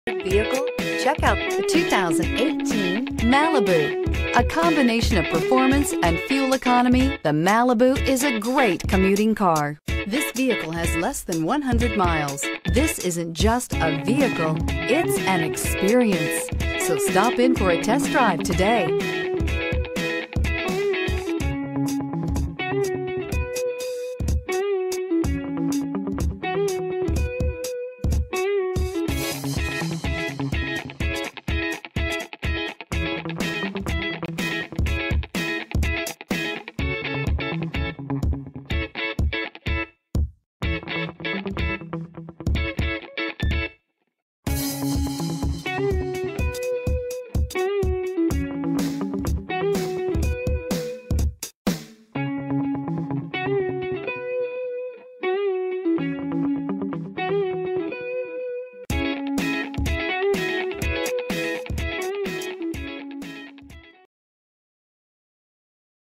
Vehicle? Check out the 2018 Malibu. A combination of performance and fuel economy, the Malibu is a great commuting car. This vehicle has less than 100 miles. This isn't just a vehicle, it's an experience. So stop in for a test drive today.